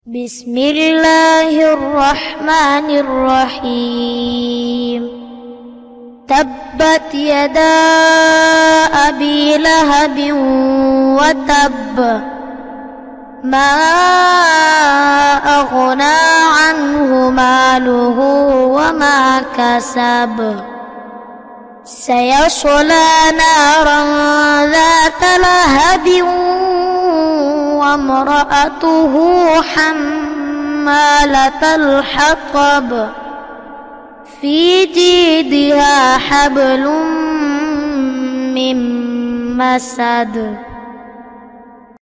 بسم الله الرحمن الرحيم. تبت يدا أبي لهب وتب، ما أغنى عنه ماله وما كسب، سيصلى نارا ذات لهب وامرأته حمالة الحطب، في جيدها حبل من مسد.